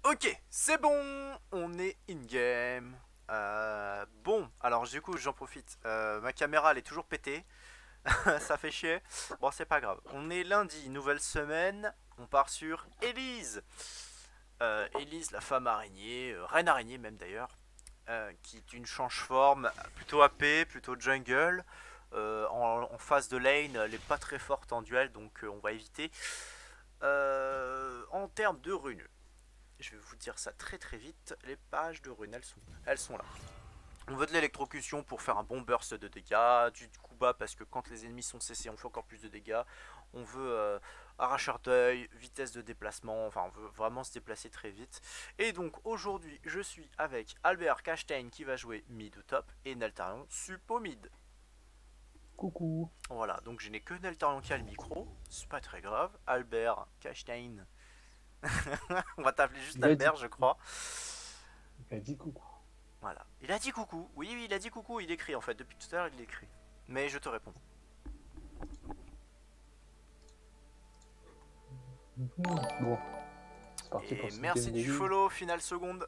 Ok, c'est bon, on est in-game. Bon, alors du coup, j'en profite. Ma caméra, elle est toujours pétée. Ça fait chier. Bon, c'est pas grave. On est lundi, nouvelle semaine. On part sur Elise. Elise, la femme araignée, reine araignée même d'ailleurs, qui est une change-forme plutôt AP, plutôt jungle. En phase de lane, elle est pas très forte en duel, donc on va éviter. En termes de runes, je vais vous dire ça très très vite. Les pages de runes, elles sont là. On veut de l'électrocution pour faire un bon burst de dégâts, du coup bas parce que quand les ennemis sont CC on fait encore plus de dégâts. On veut arracheur d'œil, vitesse de déplacement, enfin on veut vraiment se déplacer très vite. Et donc aujourd'hui je suis avec Albert Kashtain qui va jouer mid ou top et Neltarion suppo mid. Coucou. Voilà, donc je n'ai que Neltarion qui a le micro, c'est pas très grave. Albert Kashtain, on va t'appeler juste Il a dit, Albert je crois. il a dit coucou. Voilà. Il a dit coucou. Oui, oui, il a dit coucou. Il écrit en fait. Depuis tout à l'heure, il écrit. Mais je te réponds. Bon, c'est parti Et pour cette merci game du d'Elise. follow, finale seconde.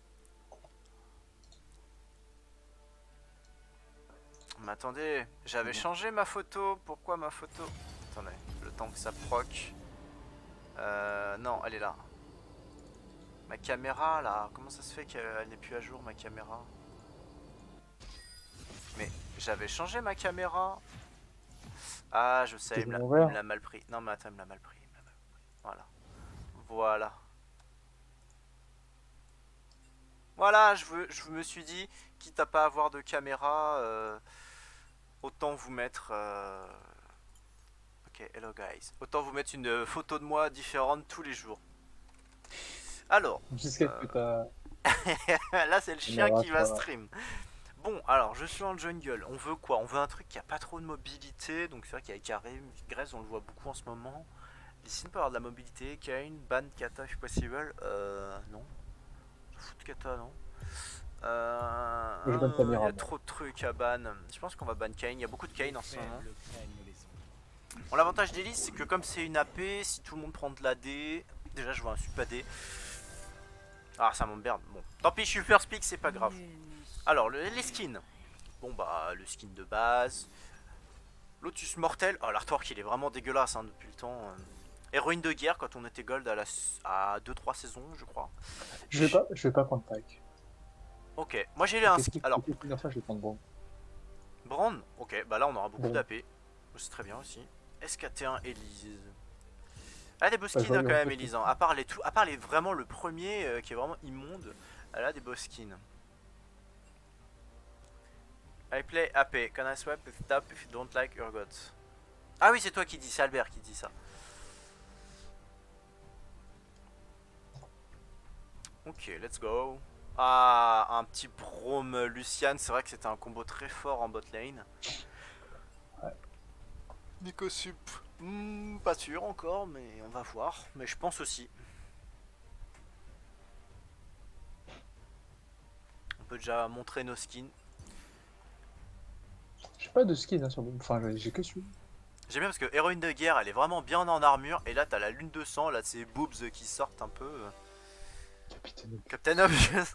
Mais attendez, j'avais Bon. changé ma photo. Pourquoi ma photo? Attendez, le temps que ça proc. Non, elle est là. Ma caméra là, comment ça se fait qu'elle n'est plus à jour ma caméra? Mais j'avais changé ma caméra. Ah, je sais, T'es de il me l'envers. l'a mal pris. Non, mais attends, il me l'a mal pris. Voilà. Voilà. Voilà, je me suis dit, quitte à pas avoir de caméra, autant vous mettre. Ok, hello guys. Autant vous mettre une photo de moi différente tous les jours. Alors, Jusqu'à ce que ta là c'est le chien caméra qui va soit. stream. Bon, alors je suis en jungle. On veut quoi? On veut un truc qui a pas trop de mobilité. Donc c'est vrai qu'avec Graves, on le voit beaucoup en ce moment. Ici, on peut avoir de la mobilité. Kane, ban Kata if possible. Non. Foot Kata, non. Moi, j'ai pas de Il y caméra, a moi. trop de trucs à ban. Je pense qu'on va ban Kane. Il y a beaucoup de Kane en ce moment. Bon, l'avantage d'Elise, c'est que comme c'est une AP, si tout le monde prend de la D. Déjà, je vois un super D. Ah, ça m'emmerde. Bon, tant pis, je suis first pick, c'est pas grave. Alors, les skins. Bon, bah, le skin de base. Lotus Mortel. Oh, l'artwork, il est vraiment dégueulasse hein, depuis le temps. Héroïne de guerre quand on était gold à 2-3 saisons, je crois. Je vais pas prendre pack. Ok, moi j'ai un Ok, skin. si Alors, c'est plusieurs fois, je vais prendre bon. Brand, ok, bah là on aura beaucoup Bon, d'AP. C'est très bien aussi. SKT1 Elise. Elle a des beaux bah, je skins vois, hein, il y quand a un même, peu de Elise. Hein. À part les vraiment le premier qui est vraiment immonde, elle a des beaux skins. I play AP. Can I swap with tap if you don't like your gods? Ah oui, c'est toi qui dis, c'est Albert qui dit ça. Ok, let's go. Ah, un petit Brome Lucian. C'est vrai que c'était un combo très fort en bot lane. Ouais. Nico Sup. Pas sûr encore, mais on va voir. Mais je pense aussi. On peut déjà montrer nos skins. J'ai pas de skin hein, sur bon. Enfin, j'ai que celui. J'aime bien parce que héroïne de guerre, elle est vraiment bien en armure. Et là, t'as la lune de sang, là, ces boobs qui sortent un peu. Capitaine Obvious. Captain Obvious.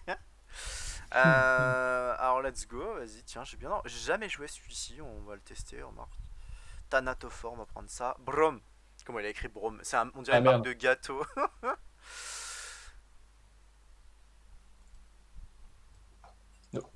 Alors, let's go. Vas-y, tiens, j'ai jamais joué celui-ci. On va le tester. Remarque. Thanatophore, on va prendre ça. Brom. Comment il a écrit Brom? On dirait Ah une marque merde. de gâteau. Non.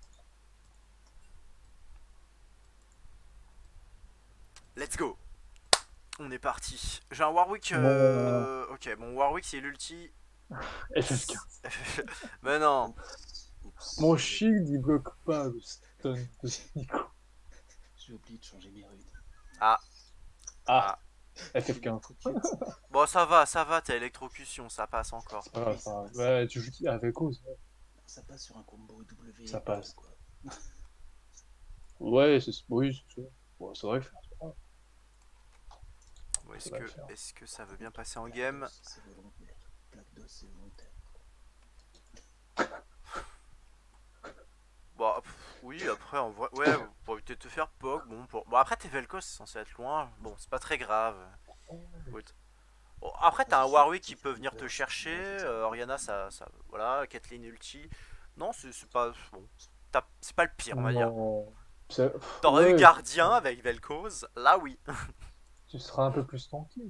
Let's go. On est parti. J'ai un Warwick. Mon Ok, mon Warwick c'est l'ulti. FF15. Mais non. Oups, oups, Mon shield, il bloque pas le stun de Nico. j'ai oublié de changer mes runes. Ah, Ah, ah. FF15. Bon, ça va, t'as électrocution, ça passe encore. C'est pas grave, Oui, c'est pas ça grave. passe. Ouais, tu joues qui avec cause. Ça passe sur un combo W. Ça passe. Quoi. Ouais, oui, c'est ça. Bon, ça devrait le faire, c'est pas grave. Bon, Ça va le faire. est-ce que ça veut bien passer en game? C'est volontaire. Plaque d'os, c'est volontaire. Bon, oui, après, en vrai, ouais, pour éviter de te faire poke, bon, après, t'es Vel'Koz, c'est censé être loin, bon, c'est pas très grave. Oui. Bon, après, t'as un Warwick qui peut venir te chercher. Oriana, voilà. Kathleen ulti. Non, c'est pas. Bon, c'est pas le pire, on va dire. Non. T'aurais eu Ouais, Gardien avec Vel'Koz. Là, oui. tu seras un peu plus tranquille.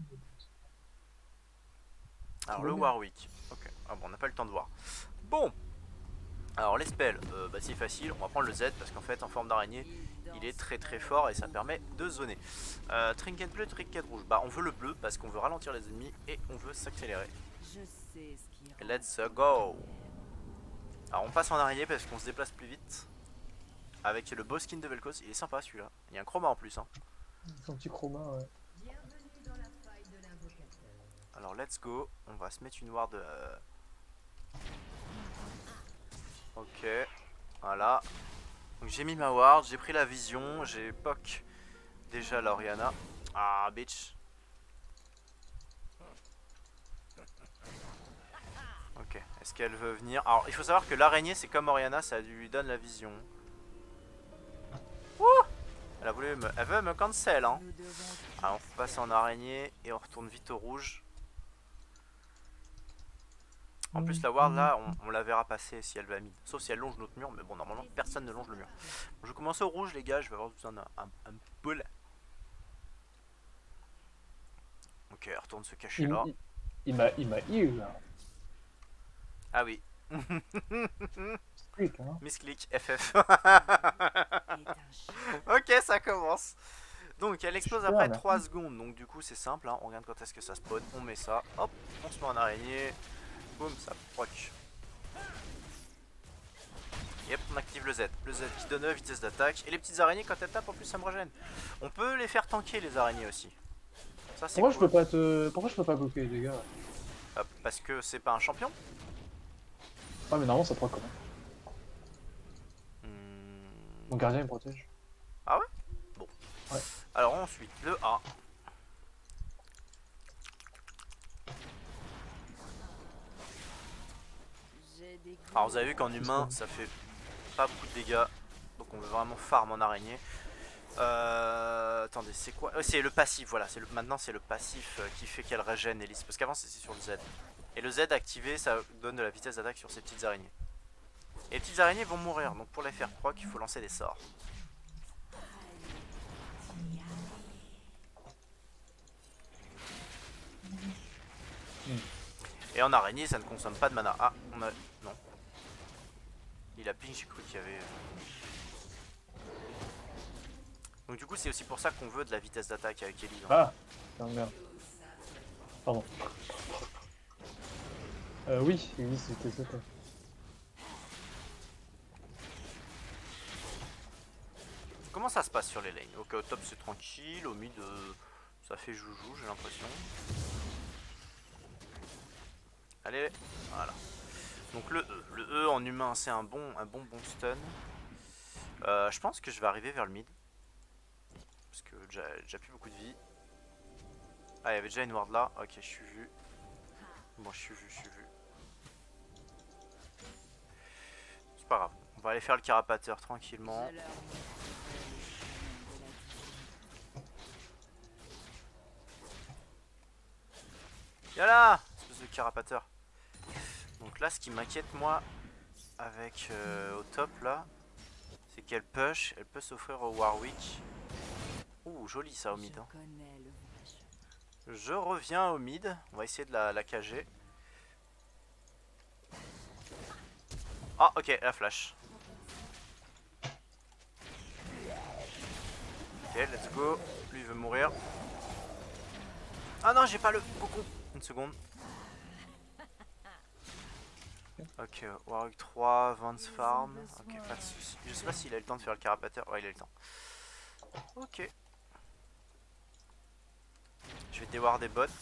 Alors, va le bien. Warwick. Ok. Ah bon, on n'a pas eu le temps de voir. Bon. Alors, les spells. Bah, c'est facile. On va prendre le Z parce qu'en fait, en forme d'araignée, il est très très fort et ça permet de zoner. Trinket bleu, trinket rouge. Bah, on veut le bleu parce qu'on veut ralentir les ennemis et on veut s'accélérer. Let's go. Alors on passe en araignée parce qu'on se déplace plus vite. Avec le beau skin de Vel'Koz, il est sympa celui-là. Il y a un chroma en plus. Hein. Son petit chroma, ouais. Alors let's go. On va se mettre une ward. Ok. Voilà. Donc j'ai mis ma ward, j'ai pris la vision, j'ai poke déjà la Oriana. Ah bitch. Ok. Est-ce qu'elle veut venir? Alors il faut savoir que l'araignée c'est comme Oriana, ça lui donne la vision. Wouh! Elle veut me cancel hein. Alors on passe en araignée et on retourne vite au rouge. En plus la ward là on la verra passer si elle va mid. Sauf si elle longe notre mur, mais bon normalement personne ne longe le mur. Bon, je commence au rouge les gars, je vais avoir besoin d'un pull. Ok, elle retourne se cacher là. Il m'a heal là. Ah oui. Quick, hein. Misclick FF. Ok, ça commence. Donc elle explose Super, après merci. 3 secondes. Donc du coup c'est simple, hein. On regarde quand est-ce que ça spawn. On met ça. Hop, on se met en araignée. Boum, ça proc. Yep, on active le Z. Le Z qui donne vitesse d'attaque. Et les petites araignées quand elles tapent en plus ça me régène. On peut les faire tanker les araignées aussi. Ça c'est Pourquoi cool. je peux pas te. Pourquoi je peux pas bloquer les dégâts? Parce que c'est pas un champion. Ah, mais normalement ça proc quand même. Hmm. Mon gardien il me protège. Ah ouais? Bon. Ouais. Alors ensuite, le A. Alors vous avez vu qu'en humain ça fait pas beaucoup de dégâts. Donc on veut vraiment farm en araignée. Attendez, c'est quoi? C'est le passif, voilà. Maintenant c'est le passif qui fait qu'elle régène Elise. Parce qu'avant c'était sur le Z. Et le Z activé ça donne de la vitesse d'attaque sur ces petites araignées. Et les petites araignées vont mourir. Donc pour les faire proc il faut lancer des sorts. Et en araignée ça ne consomme pas de mana. Ah, on a... non. Il a ping, j'ai cru qu'il y avait... Donc du coup c'est aussi pour ça qu'on veut de la vitesse d'attaque avec Elise. Hein. Ah, putain de merde. Pardon. Oui, Elise c'était ça. Comment ça se passe sur les lanes? Ok, au top c'est tranquille, au mid ça fait joujou j'ai l'impression. Allez, voilà. Donc le E en humain c'est un bon stun. Je pense que je vais arriver vers le mid. Parce que j'ai déjà plus beaucoup de vie. Ah, il y avait déjà une ward là. Ok, je suis vu. Bon, je suis vu. C'est pas grave. On va aller faire le carapateur tranquillement. Yala, espèce de carapateur. Donc là, ce qui m'inquiète moi, avec au top là, c'est qu'elle push, elle peut s'offrir au Warwick. Ouh, joli ça au mid. Hein. Je reviens au mid, on va essayer de la cager. Ah ok, la flash. Ok, let's go. Lui il veut mourir. Ah non, j'ai pas le cocon. Une seconde. Ok, Warwick 3, Vance Farm. Ok, pas de soucis. Je sais pas s'il a eu le temps de faire le carapateur. Ouais, il a eu le temps. Ok. Je vais déward des bots.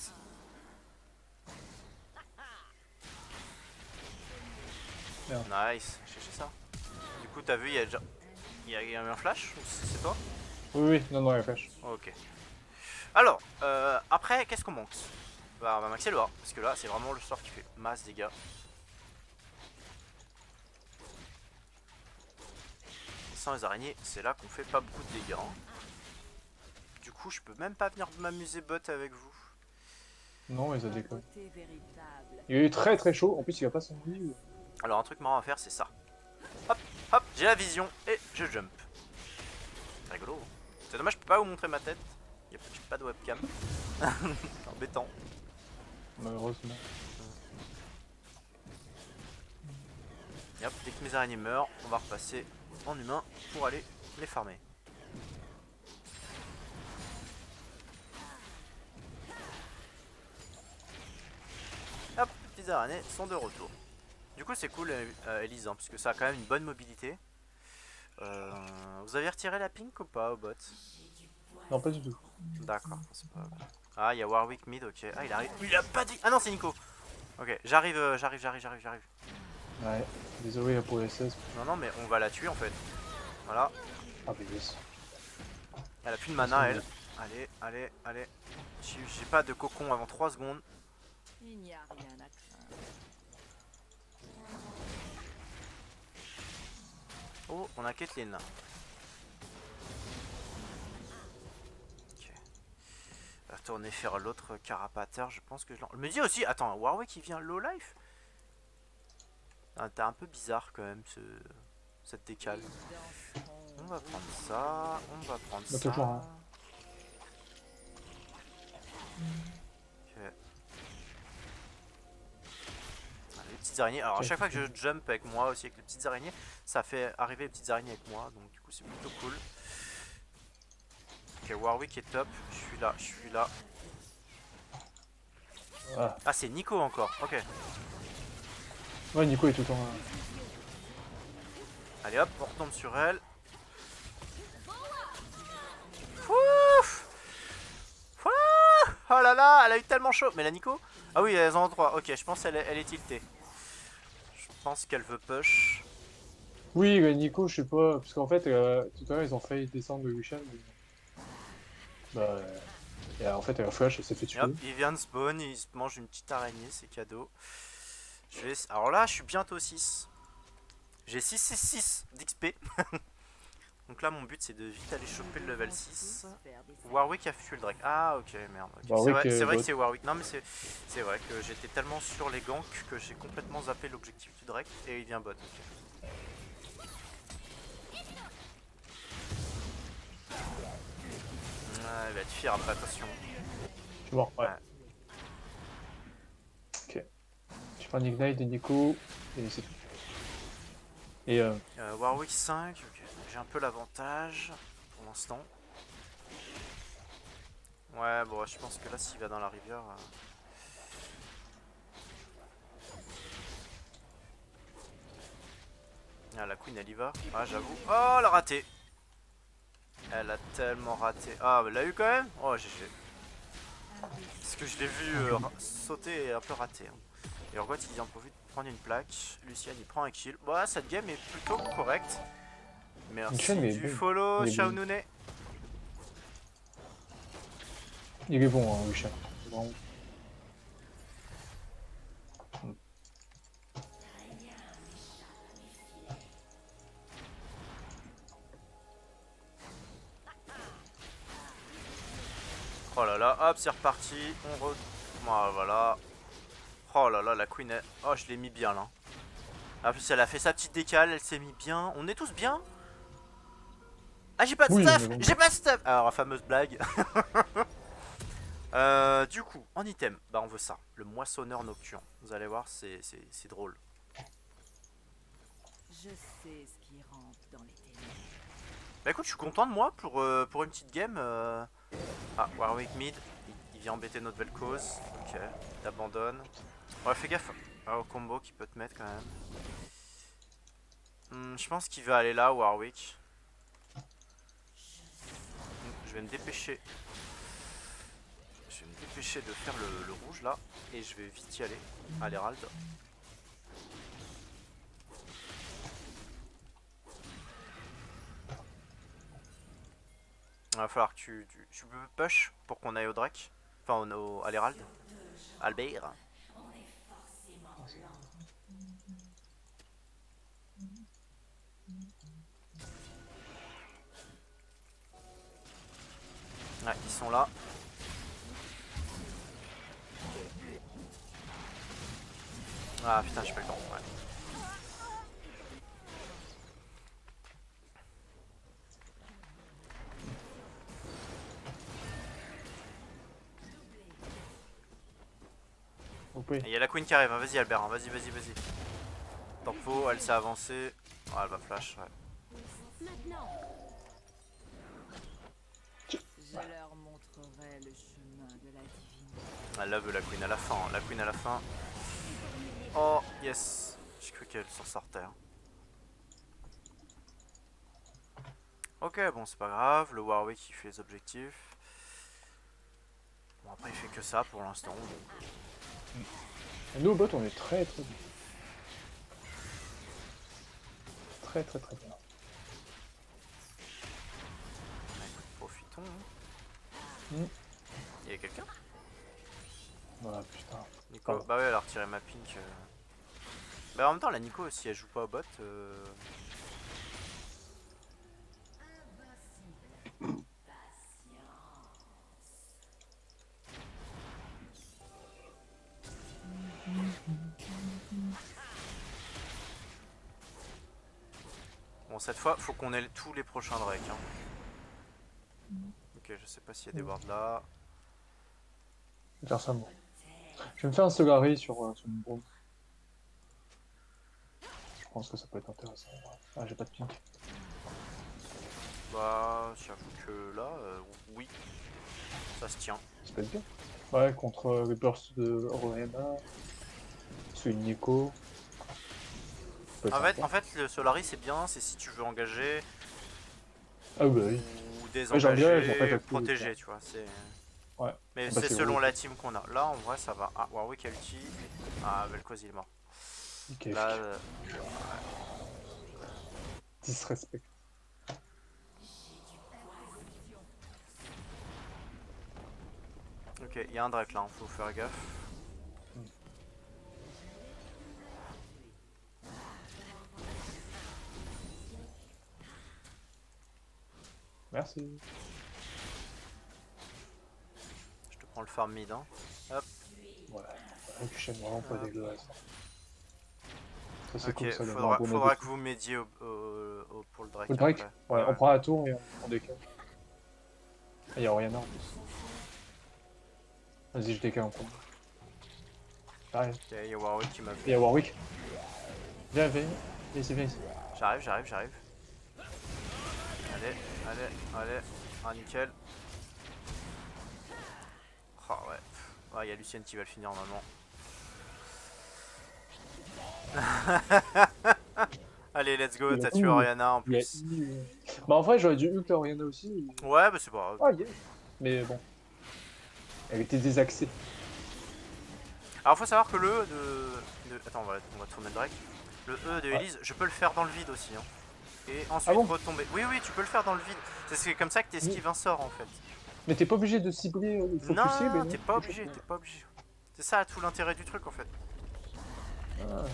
Merde. Nice, j'ai cherché ça. Du coup, t'as vu, il y a déjà. Il y a eu un flash? C'est toi? Oui, non, la flèche. Ok. Alors, après, qu'est-ce qu'on manque? Bah, on va maxer le A. Parce que là, c'est vraiment le sort qui fait masse dégâts. Et sans les araignées, c'est là qu'on fait pas beaucoup de dégâts. Hein. Du coup, je peux même pas venir m'amuser bot avec vous. Non, ils ont déconné. Il est très très chaud. En plus, il va pas s'en lit. Alors un truc marrant à faire c'est ça. Hop, hop, j'ai la vision et je jump. C'est rigolo. C'est dommage, je peux pas vous montrer ma tête. J'ai pas de webcam. C'est embêtant. Malheureusement. Et hop, dès que mes araignées meurent, on va repasser en humain pour aller les farmer. Hop, les petites araignées sont de retour. Du coup c'est cool Elise, hein, parce que ça a quand même une bonne mobilité. Vous avez retiré la pink ou pas au bot? Non, pas du tout. D'accord, c'est pas... Ah, il y a Warwick mid, ok. Ah, il arrive. Il a pas dit. Ah non, c'est Nico. Ok, j'arrive. Ouais, désolé pour les 16. Non, non, mais on va la tuer en fait. Voilà. Ah, mais yes. Elle a plus de mana, elle. Allez. J'ai pas de cocon avant 3 secondes. Il n'y a rien à craindre. Oh, on a Caitlyn. Ok. Retourner faire l'autre carapateur, je pense que je me dis aussi, attends, Warwick qui vient low life. Ah, t'es un peu bizarre quand même cette décale. On va prendre ça, Bah, toujours, hein. Ok. Les petites araignées, alors à chaque fois que je jump avec moi aussi avec les petites araignées, ça fait arriver les petites araignées avec moi, donc du coup c'est plutôt cool. Ok, Warwick est top, je suis là. Ah, Ah, c'est Nico encore, ok. ouais, Nico est tout le temps. Allez hop, on retombe sur elle. Ouf. Oh là là, elle a eu tellement chaud. Mais la Nico? Ah oui, elles en ont 3. Ok, je pense qu'elle est tiltée. Je pense qu'elle veut push. Oui, Nico, je sais pas. Parce qu'en fait, tout à l'heure, ils ont failli descendre de Lucian. Mais... Bah. Et en fait, elle a flash, elle s'est fait tuer. Hop, il vient de spawn, il se mange une petite araignée, c'est cadeau. Alors là, je suis bientôt 6. J'ai 6 d'XP. Donc là, mon but c'est de vite aller choper le level 6. Warwick a tué le Drake. Ah, ok, merde. Okay. C'est vrai que c'est Warwick. Non, mais c'est vrai que j'étais tellement sur les ganks que j'ai complètement zappé l'objectif du Drake et il vient bot. Okay. Il va être fier après, attention. Tu vois, ouais. Ok. Je prends un ignite de Nico et c'est tout. Et Warwick 5, ok. J'ai un peu l'avantage pour l'instant. Ouais, bon, je pense que là, s'il va dans la rivière. Ah, la queen elle y va. Ah, j'avoue. Oh, elle a raté. Elle a tellement raté. Ah, elle l'a eu quand même. Oh, GG. Parce que je l'ai vu sauter et un peu raté. Hein. Et Urgot il en profite pour prendre une plaque. Lucien il prend un kill. Bon, cette game est plutôt correcte. Merci du follow, Shaunune. Il est bon, hein, Lucian. Bon. Oh là là, hop, c'est reparti. Voilà. Oh là là, la queen, oh, je l'ai mis bien là. En plus, elle a fait sa petite décale, elle s'est mis bien. On est tous bien? Ah, j'ai pas de stuff! Bon. J'ai pas de stuff! Alors, la fameuse blague. Du coup, en item, bah on veut ça. Le moissonneur nocturne. Vous allez voir, c'est drôle. Je sais ce qui rentre dans les ténèbres. Bah écoute, je suis content de moi pour une petite game. Ah, Warwick mid, il vient embêter notre belle cause. Ok, t'abandonnes. Ouais, fais gaffe au combo qu'il peut te mettre quand même. Je pense qu'il va aller là, Warwick. Je vais me dépêcher. Je vais me dépêcher de faire le rouge là. Et je vais vite y aller à l'Herald. Il va falloir que tu peux push pour qu'on aille au Drake. Enfin, à l'Herald. Albert. Ouais, ils sont là. Ah putain, j'ai pas le temps. Ouais. OP. Il y a la queen qui arrive, hein. Vas-y Albert, hein. Vas-y, vas-y, vas-y. Tempo, elle s'est avancée. Oh, elle va flash, ouais. Maintenant. Je leur montrerai le chemin de la divinité. Elle la veut la queen à la fin, hein. La queen à la fin. Oh, yes. J'ai cru qu'elle s'en sortait. Hein. Ok, bon, c'est pas grave. Le Warwick il fait les objectifs. Bon, après, il fait que ça pour l'instant. Donc... Nous au bot on est très bien. Très bien. Bah, écoute, profitons. Hein. Mm. Il y a quelqu'un? Ah putain. Nico. Pardon. Bah ouais, elle a retiré ma pink. Bah en même temps, la Nico, si elle joue pas au bot. Bon, cette fois, faut qu'on ait tous les prochains Drake. Hein. Ok, je sais pas s'il y a des wards là. Je vais faire ça moi. Je vais me faire un Solari sur mon bronze. Je pense que ça peut être intéressant. Ah, j'ai pas de pink. Bah, j'avoue que là, oui, ça se tient. Ça peut être bien. Ouais, contre les bursts de Oriana. C'est une Nico. En fait, le Solari c'est bien, c'est si tu veux engager Ah bah oui. ou j'aime bien, désengager, en fait, la protéger, tu vois. C'est... Ouais. Mais Bah, c'est c'est selon Warwick. la team qu'on a. Là, en vrai, ça va. Ah, Warwick a ulti. Ah, Vel'Koz il est mort. Ok, Là, disrespect. ok, il y a un Drake là, hein, faut faire gaffe. Merci. Je te prends le farm mid. Hein. Hop. Ouais. Je suis vraiment pas dégueulasse. Ça c'est Ok, cool, ça d'avoir un bon faudra ADC. que vous m'aidiez pour le Drake. Le Drake. après. Ouais, on prend la tour et on décale. Ah, y'a Oriana en plus. Vas-y, je décale en premier. J'arrive. Ok, il y a Warwick qui m'a vu. Il y a Warwick. Viens, viens ici, viens ici. J'arrive. Allez. Ah, nickel. Ah ouais. Ah, il y a Lucienne qui va le finir normalement. Allez, let's go, t'as tué Oriana en plus. Bah en vrai, j'aurais dû ult Oriana aussi. Ouais, bah c'est pas grave. Ah, yeah. Mais bon. Elle était désaxée. Alors faut savoir que le E de... Attends, on va tourner le Drake. Le E de Elise, je peux le faire dans le vide aussi. Hein. Et ensuite retomber. Oui, tu peux le faire dans le vide. C'est comme ça que t'esquives un sort en fait. Mais t'es pas obligé de cibler le focus cible. Non, t'es pas obligé. C'est ça tout l'intérêt du truc en fait. Ah.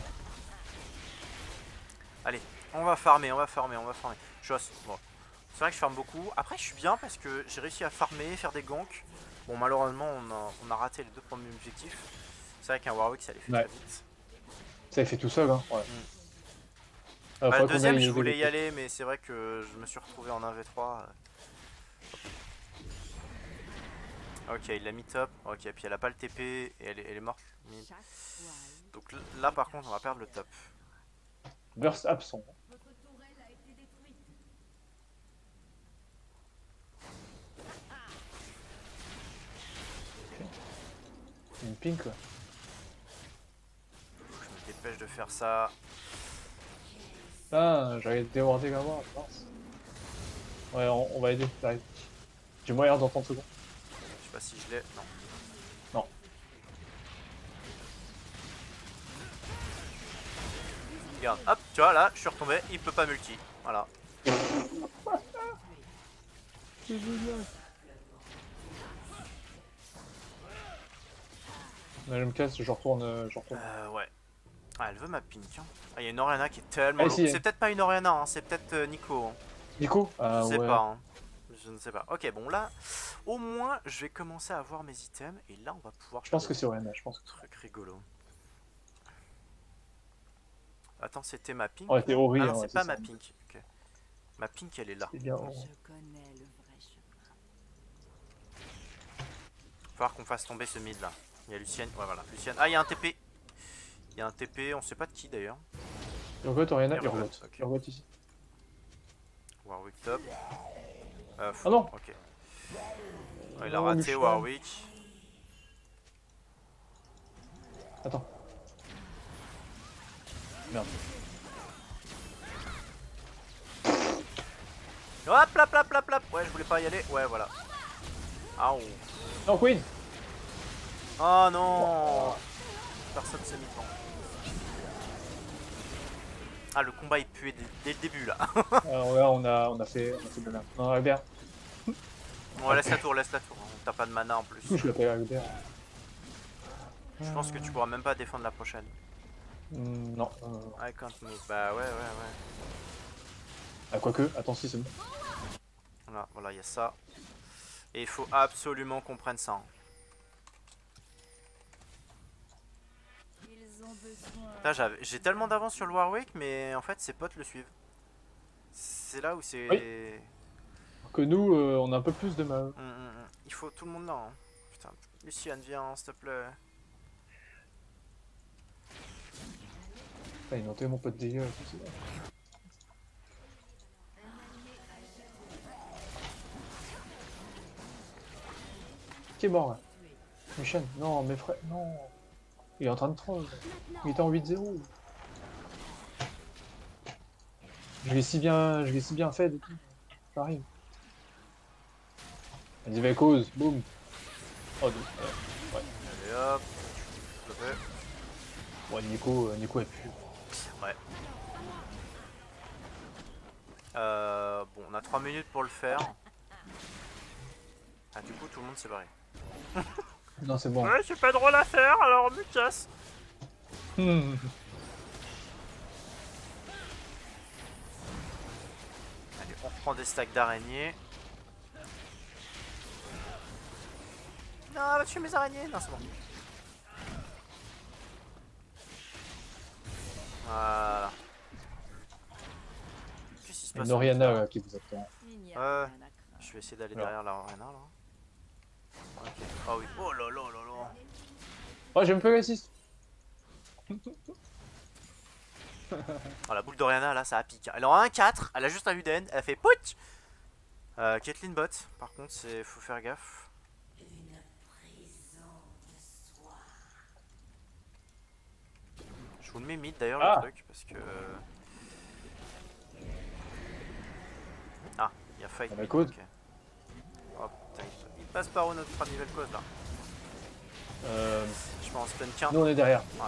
Allez, on va farmer. Chose, bon. C'est vrai que je farme beaucoup. Après, je suis bien parce que j'ai réussi à farmer, faire des ganks. Bon, malheureusement, on a raté les deux premiers objectifs. C'est vrai qu'un Warwick, ça les fait très vite. Ça il fait tout seul, hein. Ouais. Bah, le deuxième, je voulais y aller, mais c'est vrai que je me suis retrouvé en 1v3. Ok, il l'a mis top. Ok, puis elle a pas le TP et elle est morte. Donc là, par contre, on va perdre le top. Burst absent. Une pink quoi. Je me dépêche de faire ça. Ah, j'allais déborder la mort, mince. Ouais, on va aider, j'arrive. J'ai moyen dans 30 secondes. Je sais pas si je l'ai. Non. Non. Regarde, hop, tu vois là, je suis retombé, il peut pas multi. Voilà. C'est génial. Là, je me casse, je retourne. Ouais. Ah, elle veut ma pink. Hein. Ah, il y a une Oriana qui est tellement. Ah, si, c'est peut-être pas une Oriana, hein, c'est peut-être Nico. Hein. Nico Je sais pas. Hein. Je ne sais pas. Ok, bon là, au moins, je vais commencer à avoir mes items et là, on va pouvoir. Je pense que c'est Oriana, je pense. Truc rigolo. Attends, c'était ma pink? Ouais, théorie, Ah non, ouais, c'est pas c'est ma ça. pink. Ok. Ma pink, elle est là. C'est bien. Je connais le vrai chemin. Va falloir qu'on fasse tomber ce mid là. Il y a Lucienne. Ouais, voilà. Lucienne. Ah, il y a un TP. Il y a un TP, on sait pas de qui d'ailleurs. Urgot, Oriana, Urgot, Urgot. ok. Urgot ici. Warwick top. Ah non. Ok. Ouais, il a Non, raté Lucian. Warwick. Attends. Merde. Hop, plap, plap, plap, plap. Ouais, je voulais pas y aller. Ouais, voilà. Ah, oh. Non, Queen. Oh non. Personne s'est mis devant. Ah, le combat est pué dès le début là. Alors là, on a fait de la merde. Non, Albert. Ouais, laisse la tour, laisse la tour. T'as pas de mana en plus. Du coup, je l'appelle Albert. Je pense que tu pourras même pas défendre la prochaine. Non. I can't move. Bah ouais, ouais, ouais. Ah, quoique, attends, si, c'est bon. Voilà, voilà, il y a ça. Et il faut absolument qu'on prenne ça. Hein. Ils ont besoin. Putain, j'ai tellement d'avance sur le Warwick, mais en fait ses potes le suivent. C'est là où c'est... Oui. Que nous, on a un peu plus de mal. Il faut tout le monde là. Hein. Putain, Luciane, viens, s'il te plaît. Ah, ils ont tellement pas de dégâts. Qui est mort là? Michel, non, mes frères, non. Il est en train de troll. Il était en 8-0. Je l'ai si bien fait et tout. Ça arrive. Vas-y, va cause, boum. Oh, ouais. Allez hop. S'il te plaît. Ouais, Nico est plus. Ouais. Bon, on a 3 minutes pour le faire. Ah, du coup, tout le monde s'est barré. Non, c'est bon. Ouais, j'ai pas de rôle à faire, alors me casse. Hmm. Allez, on reprend des stacks d'araignées. Non, va tuer mes araignées. Non, c'est bon. Voilà. Qu'est-ce qui se Il y a passe? une Oriana là, qui vous attend. Il n'y a rien à craindre. Je vais essayer d'aller Alors. derrière la Oriana là. Ok. Ah oui. Oh là là là là. Oh, j'ai même pas eu l'assist. Oh, la boule d'Oriana là, ça a piqué. Elle en a un 4, elle a juste un UDN, elle fait POUT. Caitlyn bot, par contre, faut faire gaffe. Je vous le mets mid d'ailleurs Ah. le truc parce que. Ah, il y a fight. Ah bah, mid, code. ok. Oh putain, il passe par où notre niveau de cause là? Je pense stun qu'un. Nous on est derrière. Ouais.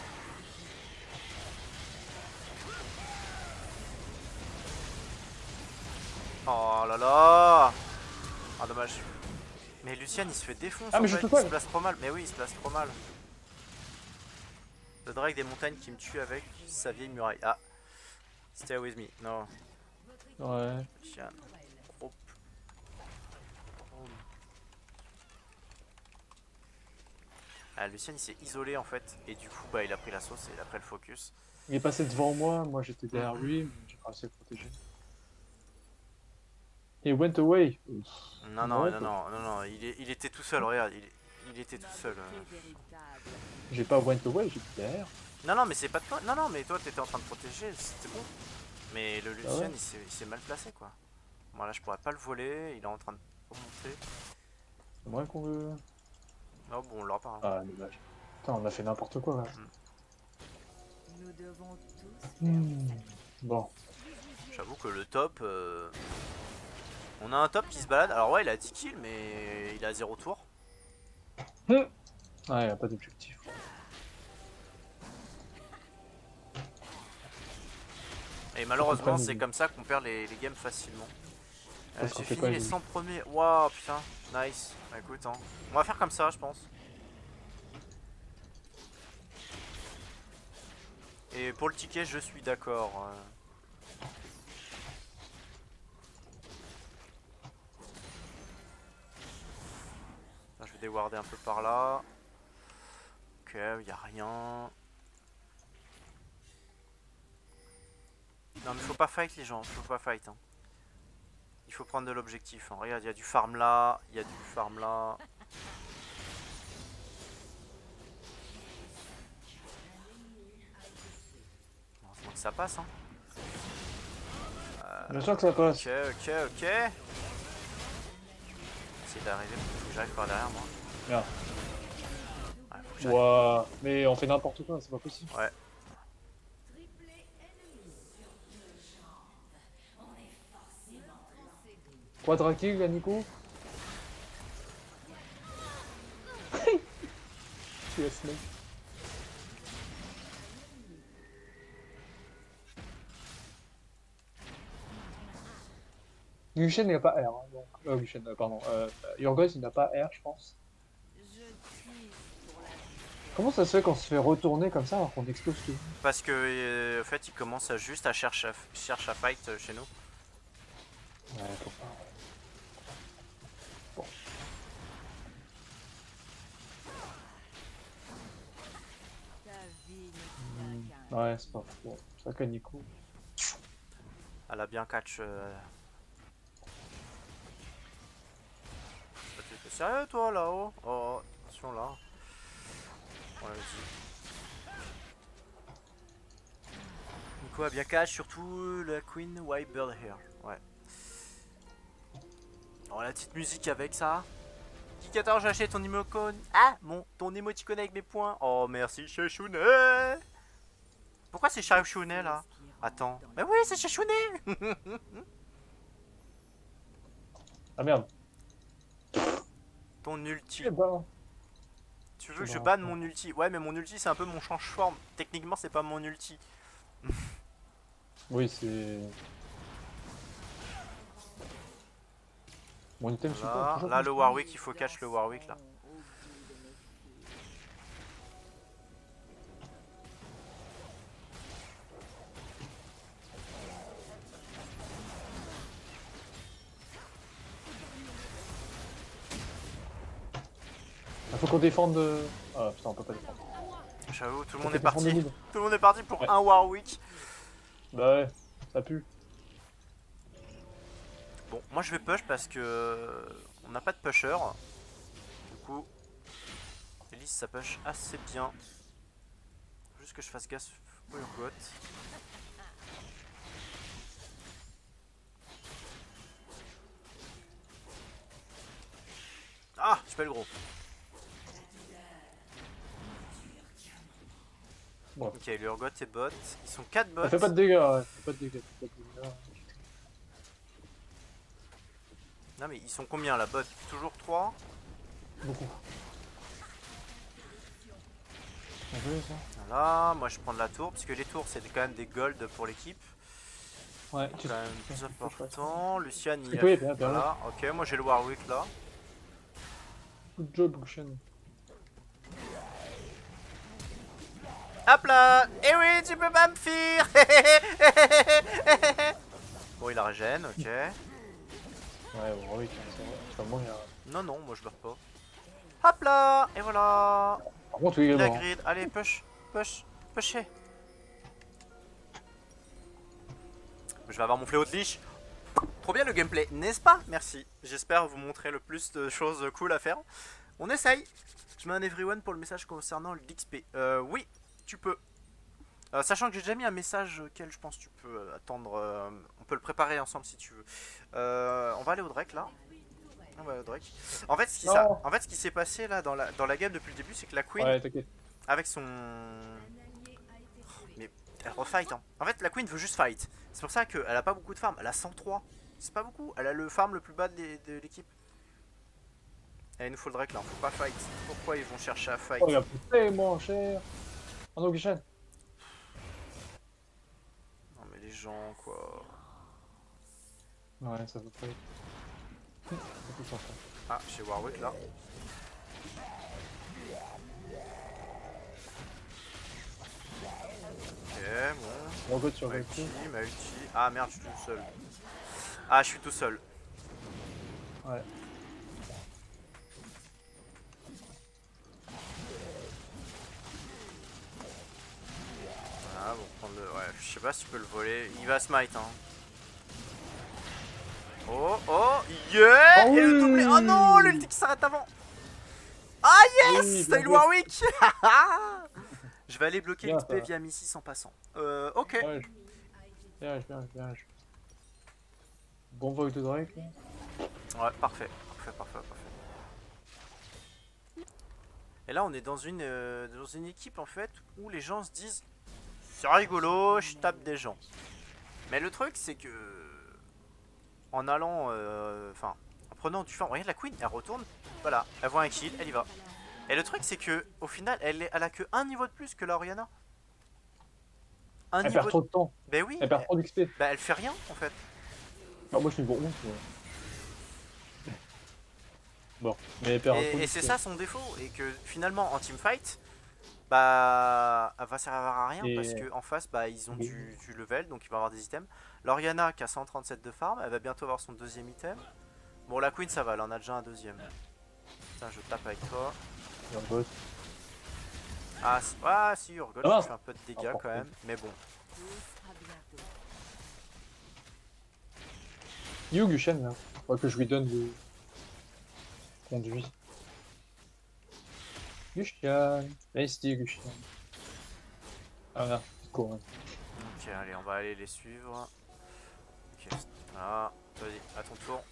Oh là là. Ah dommage. Mais Lucian il se fait défoncer. Ah, mais en je fait. peux Il pas. se place trop mal. Mais oui, il se place trop mal. Le drake des montagnes qui me tue avec sa vieille muraille. Ah. Stay with me. Non. Ouais. Lucian. Groupe. Ah, Lucian il s'est isolé en fait. Et du coup bah il a pris la sauce et il a pris le focus. Il est passé devant moi j'étais derrière lui, mais j'ai pas réussi à le protéger. Il went away. Non, non, non, non, non, non, il était tout seul, regarde, il était tout seul. J'ai pas went away, j'étais derrière. Non, non, mais c'est pas de toi. Non, non, mais toi t'étais en train de protéger, c'était bon. Mais le Lucian, ouais. il s'est mal placé quoi. Bon, là je pourrais pas le voler, il est en train de remonter. C'est moi qu'on veut. Oh, bon, on l'aura pas. Hein. Ah, dommage. Putain, on a fait n'importe quoi là. Nous devons tous. Bon. J'avoue que le top. On a un top qui se balade. Alors, ouais, il a 10 kills, mais il a 0 tour. Ouais, il a pas d'objectif. Et malheureusement, c'est comme ça qu'on perd les games facilement. Parce qu'on J'ai fait fini pas les les- 100 premiers. Waouh, putain, nice. Bah, écoute, hein. On va faire comme ça, je pense. Et pour le ticket, je suis d'accord. Je vais déwarder un peu par là. Ok, il n'y a rien. Non mais faut pas fight les gens, faut pas fight. Hein. Il faut prendre de l'objectif. Hein. Regarde, il y a du farm là, il y a du farm là. Heureusement que ça passe. Hein. Bien sûr que ça passe. Ok. Essayer d'arriver, faut que j'arrive par derrière moi. Merde. Ouais, faut que j'arrive. Ouah. Mais on fait n'importe quoi, c'est pas possible. Ouais. Quadra kill, là, Nico. Tu es ce mec. Lucian il n'a pas R. Hein, donc. Lucian, pardon. Urgot il n'a pas R, je pense. Je tease pour la Comment ça se fait qu'on se fait retourner comme ça alors qu'on explose tout? Parce que en fait il commence à juste à chercher à fight chez nous. Ouais, faut pas. Bon. ta vie ne tient qu'à Ouais, c'est pas fou. C'est vrai que Nico. Elle a bien catch. T'es sérieux toi là-haut? Oh, attention là. Ouais, vas-y. Nico a bien catch, surtout la Queen White Bird Here. Ouais. Oh, la petite musique avec ça. Kikator, j'ai acheté ton emoticon. Ah, ton emoticon avec mes points. Oh, merci Chachounet. Pourquoi c'est Chachounet là? Attends. Mais oui, c'est Chachounet. Ah merde. Ton ulti. Eh ben. Tu veux que je banne mon ulti? Ouais, mais mon ulti c'est un peu mon change-forme. Techniquement, c'est pas mon ulti. Oui, c'est. Mon item Là, super. là le Warwick, il faut catch le Warwick là. Il faut qu'on défende. Ah putain, on peut pas défendre. J'avoue, tout le Faut monde est qu'on défende parti. le mid. Tout le monde est parti pour Ouais. un Warwick. Bah ouais, ça pue. Bon, moi je vais push parce que on n'a pas de pusher. Du coup, Elise ça push assez bien. Faut juste que je fasse gaffe au Urgot. Ah, je fais le gros. Ouais. Ok, le Urgot et bot. Ils sont 4 bots. Ça fait pas de dégâts, ouais. Fait pas de dégâts. Fait pas de dégâts. Non mais ils sont combien la bot? Toujours 3. Beaucoup. On veut ça? Voilà, moi je prends de la tour parce que les tours c'est quand même des gold pour l'équipe. Ouais, C'est quand même plus important. Lucian il Oui, a... bien, bien. Voilà, ok, moi j'ai le Warwick là. Good job, Lucian. Hop là! Eh oui, tu peux pas me fuir! Bon, il a régène, ok. Ouais, bon, oui, c'est vrai. C'est pas moi, il y a. Non, non, moi je meurs pas. Hop là! Et voilà! Par contre, oui, il est Il a mort. grid. Allez, push, push, pusher. Je vais avoir mon fléau de liche. Trop bien le gameplay, n'est-ce pas? Merci. J'espère vous montrer le plus de choses cool à faire. On essaye. Je mets un everyone pour le message concernant l'XP. Oui, tu peux. Sachant que j'ai déjà mis un message auquel je pense que tu peux attendre. On peut le préparer ensemble si tu veux. On va aller au Drake là. On va aller au Drake. En fait, ce qui s'est passé là dans la game depuis le début, c'est que la Queen, Ouais, t'inquiète. avec son. Mais elle refight. Hein. En fait, la Queen veut juste fight. C'est pour ça qu'elle a pas beaucoup de farm. Elle a 103. C'est pas beaucoup. Elle a le farm le plus bas de l'équipe. Et il nous faut le Drake là. Faut pas fight. Pourquoi ils vont chercher à fight? Oh, il a pris tellement cher. Oh non, Lucian. Non, mais les gens quoi. Ouais, ça veut pas être. Ah, chez Warwick là. Ok, bon. Urgot sur Ma le ulti, coup. ma ulti. Ah merde, je suis tout seul. Ah, je suis tout seul. Ouais. Ah, bon, prendre le. Ouais, Je sais pas si tu peux le voler. Il va smite, hein. Oh, oh, yeah! Oh Et le oui. doublé. Oh non, l'ulti qui s'arrête avant. Ah yes! Oui, Style bien joué. Warwick. Je vais aller bloquer Bien, l'XP ça. via Missy en passant. Ok. Ouais, bien. Bon vogue de Drake. Là. Ouais, parfait. Parfait. Et là, on est dans une équipe en fait où les gens se disent c'est rigolo, je tape des gens. Mais le truc, c'est que en allant, enfin, en prenant du farm, regarde la Queen, elle retourne, voilà, elle voit un kill, elle y va. Et le truc, c'est que au final, elle a que un niveau de plus que la Oriana. Un Elle niveau perd trop de temps. Ben oui, Elle perd trop d'XP. ben elle fait rien en fait. Bah, moi je suis niveau 11. Bon, mais elle perd trop Et c'est d'XP. ça son défaut. Et que finalement, en teamfight, bah, elle va servir à rien Et- parce que en face, bah, ils ont Oui. du level, donc il va avoir des items. L'Oriana qui a 137 de farm, elle va bientôt avoir son deuxième item. Bon, la Queen, ça va, elle en a déjà un deuxième. Tiens, je tape avec toi. Et un boss. Ah si, Urgot, Ah. je fais un peu de dégâts Ah, quand même, mais bon. Tout sera bientôt. You Gushen là. Faudrait que je lui donne le conduit. Gushen. Merci Gushen. Ah merde, court. Ok, allez, on va aller les suivre. Ok, voilà. Vas-y, à ton tour.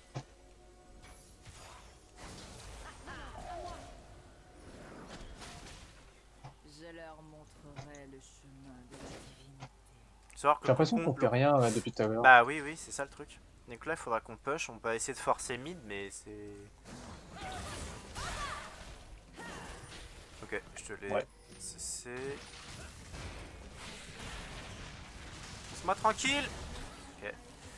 Je leur montrerai le chemin de la divinité. Savoir que J'ai l'impression le qu'on fait rien depuis tout à l'heure. Bah oui, c'est ça le truc. Donc là, il faudra qu'on push. On va essayer de forcer mid, mais c'est. Ok, je te l'ai. Ouais. C'est. Laisse-moi tranquille. Ok.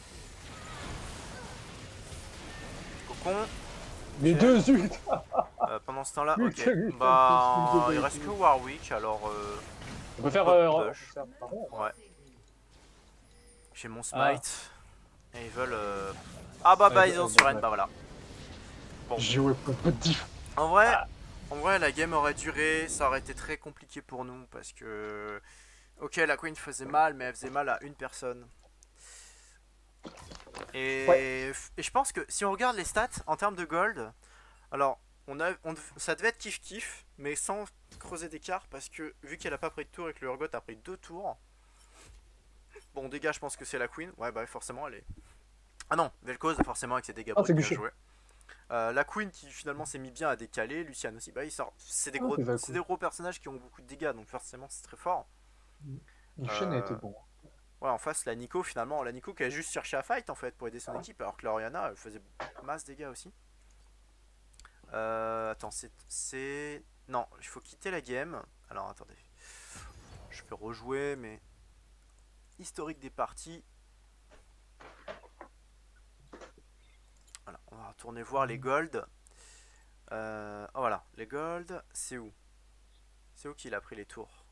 Cocon. Les ok. deux ults. Pendant ce temps-là, Oui, ok. quel ultime, Bah, quel ultime. il reste que Warwick, alors. On peut faire. Push. Pardon. Ouais. J'ai mon Ah. smite. Et ils veulent. Ah bah Ouais, ils ont ouais, sur ouais. bah voilà. Bon. J'ai joué pour peu de diff. En vrai, la game aurait duré, ça aurait été très compliqué pour nous parce que, ok, la Queen faisait mal, mais elle faisait mal à une personne. Et, et je pense que si on regarde les stats en termes de gold, alors ça devait être kiff kiff, mais sans creuser d'écart parce que vu qu'elle a pas pris de tour et que le Urgot a pris 2 tours, bon dégâts, je pense que c'est la Queen. Ouais, bah forcément elle est. Ah non, Vel'Koz forcément avec ses dégâts bruts, c'est bien Guchet. joué. La Queen qui finalement s'est mis bien à décaler, Lucian aussi, bah il sort. C'est des, Ah, c'est des gros personnages qui ont beaucoup de dégâts, donc forcément c'est très fort. Gushen a été bon. Ouais, en face la Nico finalement, la Nico qui a juste cherché à fight en fait pour aider son équipe, alors que l'Oriana elle faisait masse dégâts aussi. Attends, c'est... Non, il faut quitter la game. Alors attendez, je peux rejouer mais... Historique des parties. Voilà, on va retourner voir les golds. Oh voilà, les golds, c'est où? C'est où qu'il a pris les tours?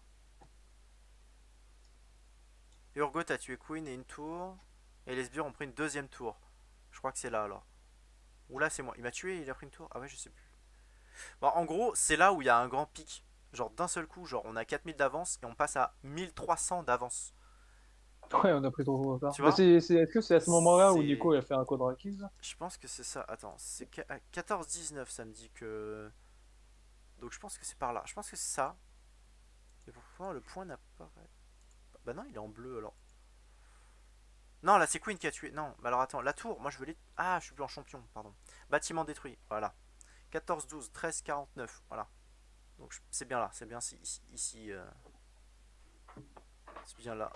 Urgot a tué Queen et une tour. Et les sbires ont pris une deuxième tour. Je crois que c'est là alors. Ou là c'est moi. Il m'a tué et il a pris une tour. Ah ouais, je sais plus. Bon, en gros, c'est là où il y a un grand pic. Genre d'un seul coup, genre on a 4000 d'avance et on passe à 1300 d'avance. Ouais, on a pris trop de retard. Tu vois, Est-ce que c'est à ce moment-là où c'est- Nico il a fait un quadra kills? Je pense que c'est ça. Attends, c'est 14-19, ça me dit que... Donc je pense que c'est par là. Je pense que c'est ça. Et pourquoi le point n'apparaît... Bah non, il est en bleu alors. Non, là c'est Queen qui a tué. Non, bah alors attends, la tour, moi je veux les... Ah, je suis plus en champion, pardon. Bâtiment détruit, voilà. 14, 12, 13, 49, voilà. Donc c'est bien là, c'est bien ici. C'est bien là.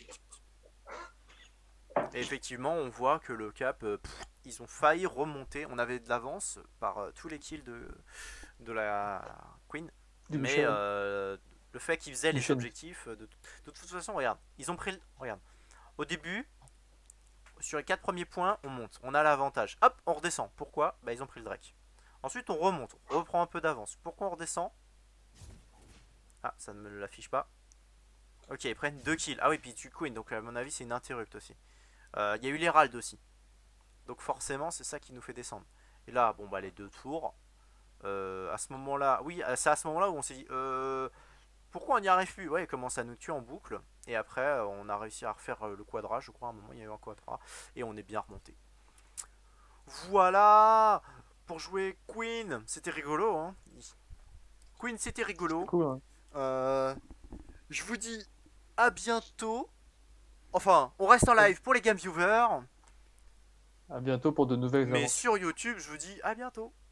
Et effectivement, on voit que le cap, ils ont failli remonter. On avait de l'avance par tous les kills de la Queen. Du Mais Michel. le fait qu'ils faisaient les Michel. objectifs, de toute façon, regarde, ils ont pris le... Regarde, au début, sur les 4 premiers points, on monte, on a l'avantage. Hop, on redescend. Pourquoi? Bah ils ont pris le Drake. Ensuite, on remonte, on reprend un peu d'avance. Pourquoi on redescend? Ah, ça ne me l'affiche pas. Ok, ils prennent 2 kills. Ah oui, puis tu Queen, donc à mon avis, c'est une interrupt aussi. Il y a eu l'Herald aussi. Donc forcément, c'est ça qui nous fait descendre. Et là, bon, bah les 2 tours. À ce moment-là, oui, c'est à ce moment-là où on s'est dit pourquoi on n'y arrive plus? Ouais, il commence à nous tuer en boucle. Et après, on a réussi à refaire le quadra, je crois, à un moment, il y a eu un quadra. Et on est bien remonté. Voilà. Pour jouer Queen, c'était rigolo, hein. Queen, c'était rigolo. Cool, hein. Je vous dis à bientôt. Enfin, on reste en live pour les game viewers. À bientôt pour de nouvelles Mais aventures. sur YouTube, je vous dis à bientôt.